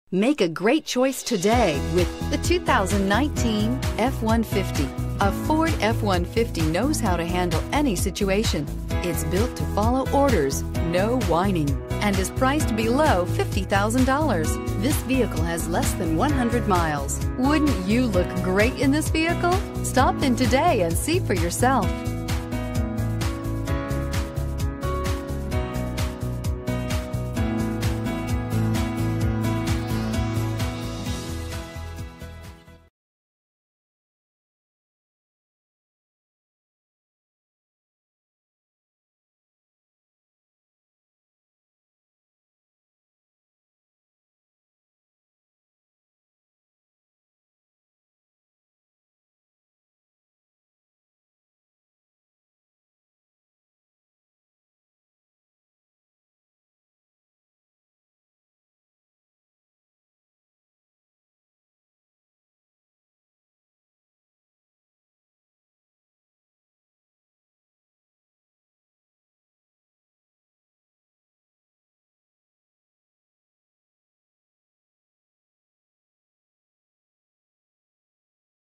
Make a great choice today with the 2019 F-150. A Ford F-150 knows how to handle any situation. It's built to follow orders, no whining, and is priced below $50,000. This vehicle has less than 100 miles. Wouldn't you look great in this vehicle? Stop in today and see for yourself.